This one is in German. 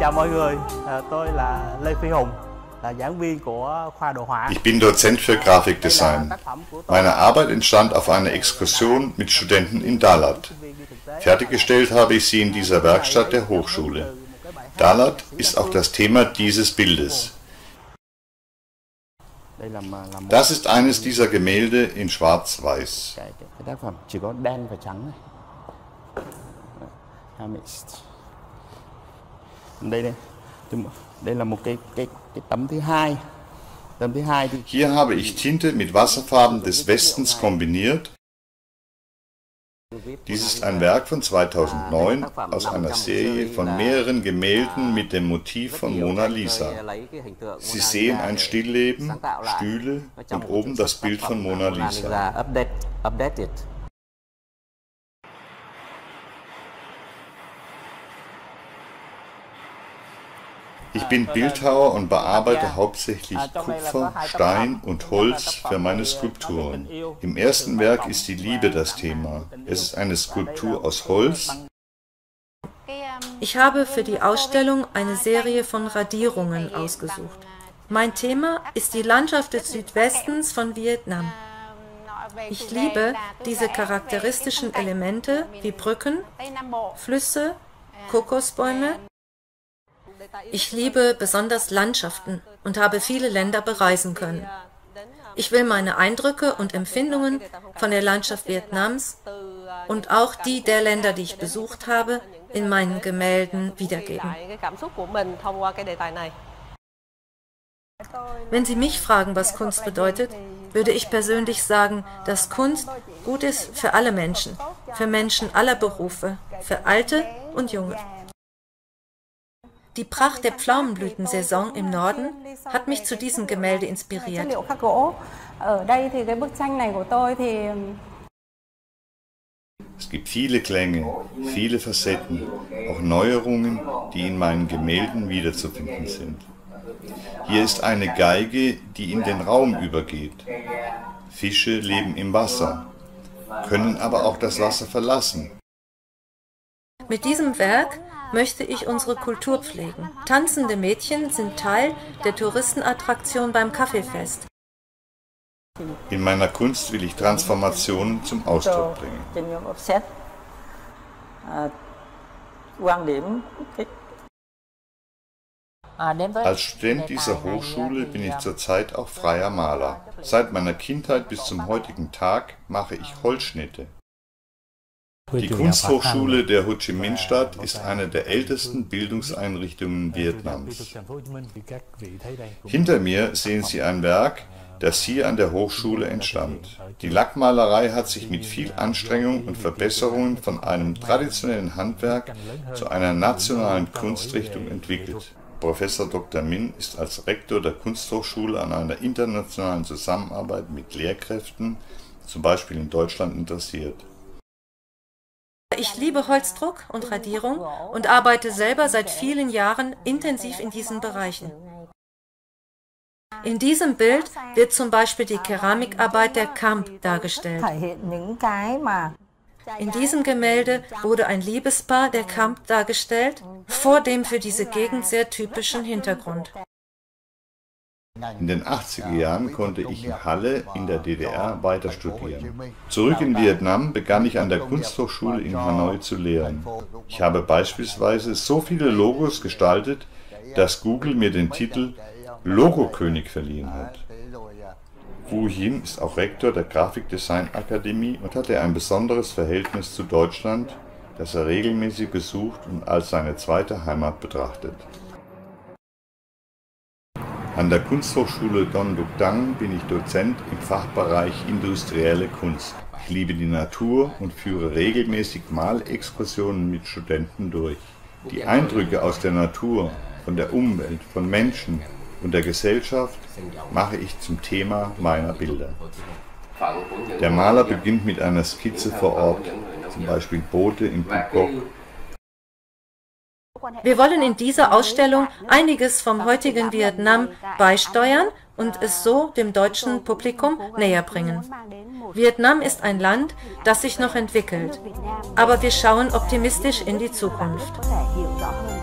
chào mọi người, tôi là Lê Phi Hùng, là giảng viên của khoa đồ họa. Ich bin Dozent für Grafikdesign. Meine Arbeit entstand auf einer Exkursion mit Studenten in Dalat. Fertiggestellt habe ich sie in dieser Werkstatt der Hochschule. Dalat ist auch das Thema dieses Bildes. Das ist eines dieser Gemälde in Schwarz-Weiß. Hier habe ich Tinte mit Wasserfarben des Westens kombiniert. Dies ist ein Werk von 2009 aus einer Serie von mehreren Gemälden mit dem Motiv von Mona Lisa. Sie sehen ein Stillleben, Stühle und oben das Bild von Mona Lisa. Ich bin Bildhauer und bearbeite hauptsächlich Kupfer, Stein und Holz für meine Skulpturen. Im ersten Werk ist die Liebe das Thema. Es ist eine Skulptur aus Holz. Ich habe für die Ausstellung eine Serie von Radierungen ausgesucht. Mein Thema ist die Landschaft des Südwestens von Vietnam. Ich liebe diese charakteristischen Elemente wie Brücken, Flüsse, Kokosbäume. Ich liebe besonders Landschaften und habe viele Länder bereisen können. Ich will meine Eindrücke und Empfindungen von der Landschaft Vietnams und auch die der Länder, die ich besucht habe, in meinen Gemälden wiedergeben. Wenn Sie mich fragen, was Kunst bedeutet, würde ich persönlich sagen, dass Kunst gut ist für alle Menschen, für Menschen aller Berufe, für Alte und Junge. Die Pracht der Pflaumenblütensaison im Norden hat mich zu diesem Gemälde inspiriert. Es gibt viele Klänge, viele Facetten, auch Neuerungen, die in meinen Gemälden wiederzufinden sind. Hier ist eine Geige, die in den Raum übergeht. Fische leben im Wasser, können aber auch das Wasser verlassen. Mit diesem Werk möchte ich unsere Kultur pflegen. Tanzende Mädchen sind Teil der Touristenattraktion beim Kaffeefest. In meiner Kunst will ich Transformationen zum Ausdruck bringen. Als Student dieser Hochschule bin ich zurzeit auch freier Maler. Seit meiner Kindheit bis zum heutigen Tag mache ich Holzschnitte. Die Kunsthochschule der Ho Chi Minh-Stadt ist eine der ältesten Bildungseinrichtungen Vietnams. Hinter mir sehen Sie ein Werk, das hier an der Hochschule entstand. Die Lackmalerei hat sich mit viel Anstrengung und Verbesserungen von einem traditionellen Handwerk zu einer nationalen Kunstrichtung entwickelt. Professor Dr. Min ist als Rektor der Kunsthochschule an einer internationalen Zusammenarbeit mit Lehrkräften, zum Beispiel in Deutschland, interessiert. Ich liebe Holzdruck und Radierung und arbeite selber seit vielen Jahren intensiv in diesen Bereichen. In diesem Bild wird zum Beispiel die Keramikarbeit der Camp dargestellt. In diesem Gemälde wurde ein Liebespaar der Camp dargestellt, vor dem für diese Gegend sehr typischen Hintergrund. In den 80er Jahren konnte ich in Halle in der DDR weiter studieren. Zurück in Vietnam begann ich an der Kunsthochschule in Hanoi zu lehren. Ich habe beispielsweise so viele Logos gestaltet, dass Google mir den Titel Logokönig verliehen hat. Wu Yin ist auch Rektor der Grafikdesign-Akademie und hatte ein besonderes Verhältnis zu Deutschland, das er regelmäßig besucht und als seine zweite Heimat betrachtet. An der Kunsthochschule Don Duc Dang bin ich Dozent im Fachbereich Industrielle Kunst. Ich liebe die Natur und führe regelmäßig Malexkursionen mit Studenten durch. Die Eindrücke aus der Natur, von der Umwelt, von Menschen und der Gesellschaft mache ich zum Thema meiner Bilder. Der Maler beginnt mit einer Skizze vor Ort, zum Beispiel Boote in Bangkok. Wir wollen in dieser Ausstellung einiges vom heutigen Vietnam beisteuern und es so dem deutschen Publikum näher bringen. Vietnam ist ein Land, das sich noch entwickelt, aber wir schauen optimistisch in die Zukunft.